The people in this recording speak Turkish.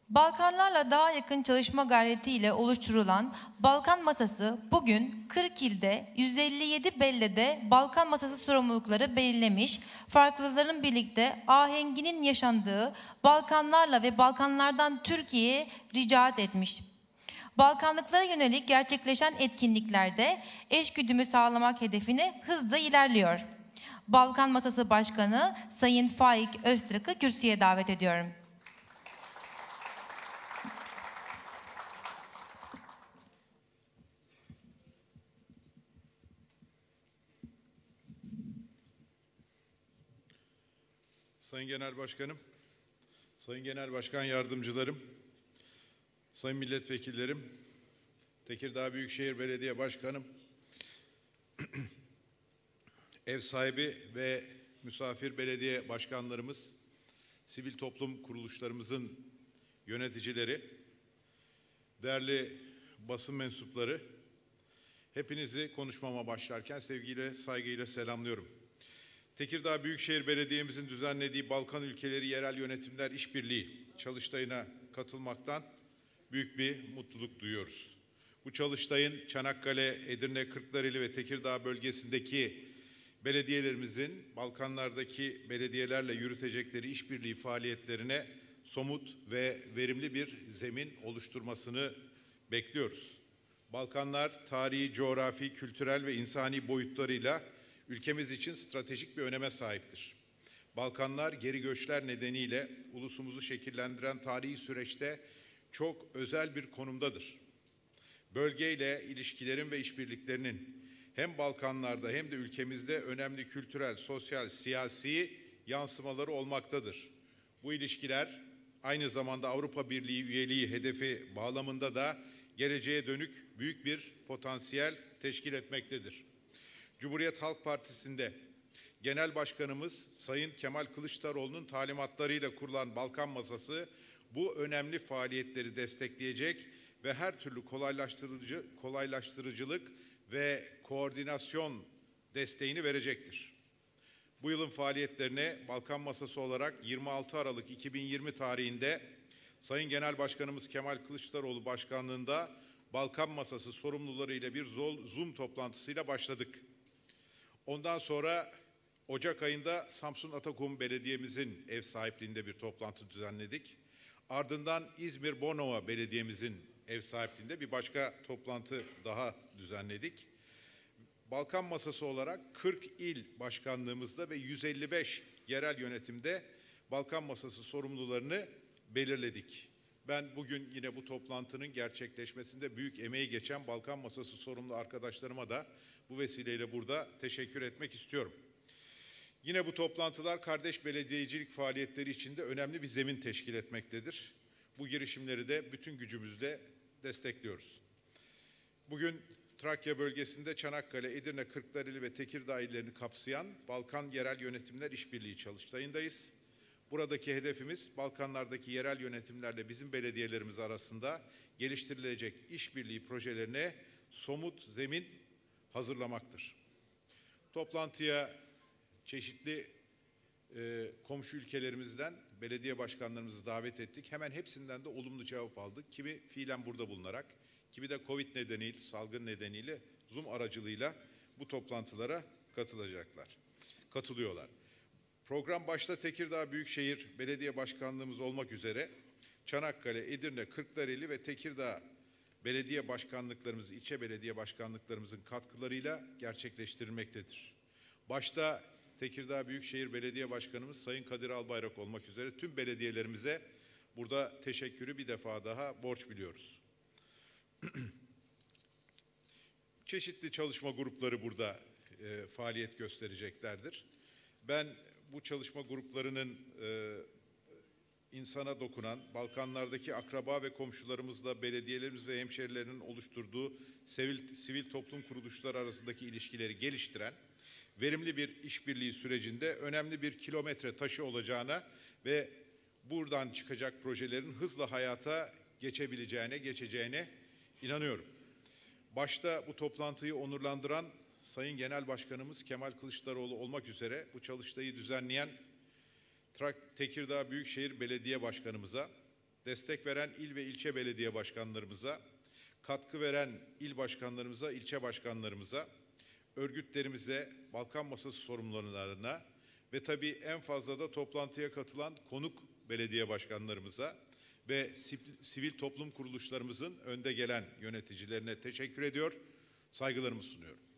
Balkanlarla daha yakın çalışma gayretiyle oluşturulan Balkan Masası bugün 40 ilde 157 beldede Balkan Masası sorumlulukları belirlemiş, farklılıkların birlikte ahenginin yaşandığı Balkanlarla ve Balkanlardan Türkiye'ye ricaet etmiş. Balkanlıklara yönelik gerçekleşen etkinliklerde eşgüdümü sağlamak hedefine hızla ilerliyor. Balkan Masası Başkanı Sayın Faik Öztürk'ü kürsüye davet ediyorum. Sayın Genel Başkanım, Sayın Genel Başkan Yardımcılarım, Sayın Milletvekillerim, Tekirdağ Büyükşehir Belediye Başkanım, ev sahibi ve misafir belediye başkanlarımız, sivil toplum kuruluşlarımızın yöneticileri, değerli basın mensupları, hepinizi konuşmama başlarken sevgiyle, saygıyla selamlıyorum. Tekirdağ Büyükşehir Belediye'mizin düzenlediği Balkan Ülkeleri Yerel Yönetimler İşbirliği çalıştayına katılmaktan büyük bir mutluluk duyuyoruz. Bu çalıştayın Çanakkale, Edirne, Kırklareli ve Tekirdağ bölgesindeki belediyelerimizin Balkanlardaki belediyelerle yürütecekleri işbirliği faaliyetlerine somut ve verimli bir zemin oluşturmasını bekliyoruz. Balkanlar tarihi, coğrafi, kültürel ve insani boyutlarıyla ülkemiz için stratejik bir öneme sahiptir. Balkanlar geri göçler nedeniyle ulusumuzu şekillendiren tarihi süreçte çok özel bir konumdadır. Bölgeyle ilişkilerin ve işbirliklerinin hem Balkanlarda hem de ülkemizde önemli kültürel, sosyal, siyasi yansımaları olmaktadır. Bu ilişkiler aynı zamanda Avrupa Birliği üyeliği hedefi bağlamında da geleceğe dönük büyük bir potansiyel teşkil etmektedir. Cumhuriyet Halk Partisi'nde Genel Başkanımız Sayın Kemal Kılıçdaroğlu'nun talimatlarıyla kurulan Balkan Masası bu önemli faaliyetleri destekleyecek ve her türlü kolaylaştırıcılık ve koordinasyon desteğini verecektir. Bu yılın faaliyetlerine Balkan Masası olarak 26 Aralık 2020 tarihinde Sayın Genel Başkanımız Kemal Kılıçdaroğlu başkanlığında Balkan Masası sorumlularıyla bir Zoom toplantısıyla başladık. Ondan sonra Ocak ayında Samsun Atakum Belediye'mizin ev sahipliğinde bir toplantı düzenledik. Ardından İzmir Bornova Belediye'mizin ev sahipliğinde bir başka toplantı daha düzenledik. Balkan Masası olarak 40 il başkanlığımızda ve 155 yerel yönetimde Balkan Masası sorumlularını belirledik. Ben bugün yine bu toplantının gerçekleşmesinde büyük emeği geçen Balkan Masası sorumlu arkadaşlarıma da bu vesileyle burada teşekkür etmek istiyorum. Yine bu toplantılar kardeş belediyecilik faaliyetleri için de önemli bir zemin teşkil etmektedir. Bu girişimleri de bütün gücümüzle destekliyoruz. Bugün Trakya bölgesinde Çanakkale, Edirne, Kırklareli ve Tekirdağ illerini kapsayan Balkan Yerel Yönetimler İşbirliği çalıştayındayız. Buradaki hedefimiz Balkanlardaki yerel yönetimlerle bizim belediyelerimiz arasında geliştirilecek işbirliği projelerine somut zemin hazırlamaktır. Toplantıya çeşitli komşu ülkelerimizden belediye başkanlarımızı davet ettik. Hemen hepsinden de olumlu cevap aldık. Kimi fiilen burada bulunarak, kimi de Covid nedeniyle, salgın nedeniyle Zoom aracılığıyla bu toplantılara katılıyorlar. Program başta Tekirdağ Büyükşehir Belediye Başkanlığımız olmak üzere Çanakkale, Edirne, Kırklareli ve Tekirdağ belediye başkanlıklarımız, ilçe belediye başkanlıklarımızın katkılarıyla gerçekleştirilmektedir. Başta Tekirdağ Büyükşehir Belediye Başkanımız Sayın Kadir Albayrak olmak üzere tüm belediyelerimize burada teşekkürü bir defa daha borç biliyoruz. Çeşitli çalışma grupları burada faaliyet göstereceklerdir. Ben bu çalışma gruplarının insana dokunan, Balkanlardaki akraba ve komşularımızla belediyelerimiz ve hemşehrilerinin oluşturduğu sivil toplum kuruluşları arasındaki ilişkileri geliştiren, verimli bir işbirliği sürecinde önemli bir kilometre taşı olacağına ve buradan çıkacak projelerin hızla hayata geçeceğine inanıyorum. Başta bu toplantıyı onurlandıran Sayın Genel Başkanımız Kemal Kılıçdaroğlu olmak üzere bu çalıştayı düzenleyen Tekirdağ Büyükşehir Belediye Başkanımıza, destek veren il ve ilçe belediye başkanlarımıza, katkı veren il başkanlarımıza, ilçe başkanlarımıza, örgütlerimize, Balkan Masası sorumlularına ve tabii en fazla da toplantıya katılan konuk belediye başkanlarımıza ve sivil toplum kuruluşlarımızın önde gelen yöneticilerine teşekkür ediyor, saygılarımı sunuyorum.